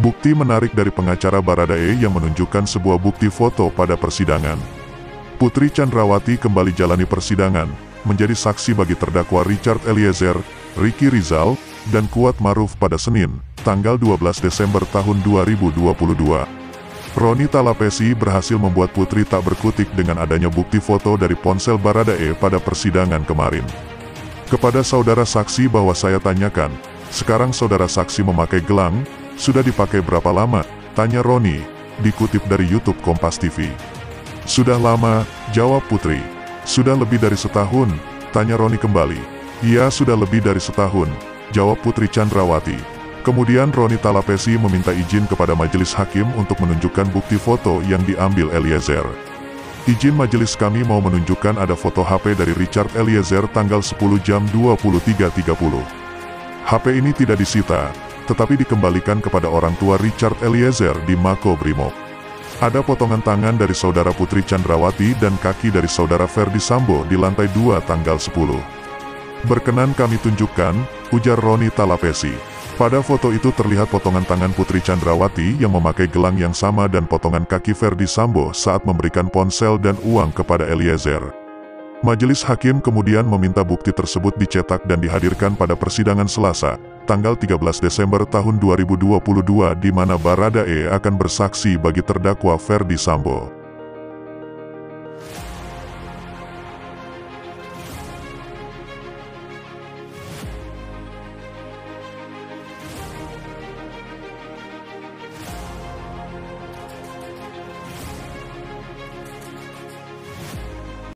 Bukti menarik dari pengacara Baradae yang menunjukkan sebuah bukti foto pada persidangan. Putri Chandrawati kembali jalani persidangan, menjadi saksi bagi terdakwa Richard Eliezer, Ricky Rizal, dan Kuat Maruf pada Senin, tanggal 12 Desember tahun 2022. Roni Talapesi berhasil membuat Putri tak berkutik dengan adanya bukti foto dari ponsel Baradae pada persidangan kemarin. Kepada saudara saksi bahwa saya tanyakan, sekarang saudara saksi memakai gelang, sudah dipakai berapa lama? Tanya Roni, dikutip dari YouTube Kompas TV. Sudah lama, jawab Putri. Sudah lebih dari setahun, tanya Roni kembali. Iya, sudah lebih dari setahun, jawab Putri Chandrawati. Kemudian Roni Talapesi meminta izin kepada majelis hakim untuk menunjukkan bukti foto yang diambil Eliezer. Izin majelis, kami mau menunjukkan ada foto HP dari Richard Eliezer tanggal 10 jam 23.30. HP ini tidak disita, tetapi dikembalikan kepada orang tua Richard Eliezer di Mako Brimob. Ada potongan tangan dari saudara Putri Chandrawati dan kaki dari saudara Ferdi Sambo di lantai 2 tanggal 10. Berkenan kami tunjukkan, ujar Roni Talapesi. Pada foto itu terlihat potongan tangan Putri Chandrawati yang memakai gelang yang sama dan potongan kaki Ferdi Sambo saat memberikan ponsel dan uang kepada Eliezer. Majelis hakim kemudian meminta bukti tersebut dicetak dan dihadirkan pada persidangan Selasa, tanggal 13 Desember tahun 2022 di mana Baradae akan bersaksi bagi terdakwa Ferdi Sambo.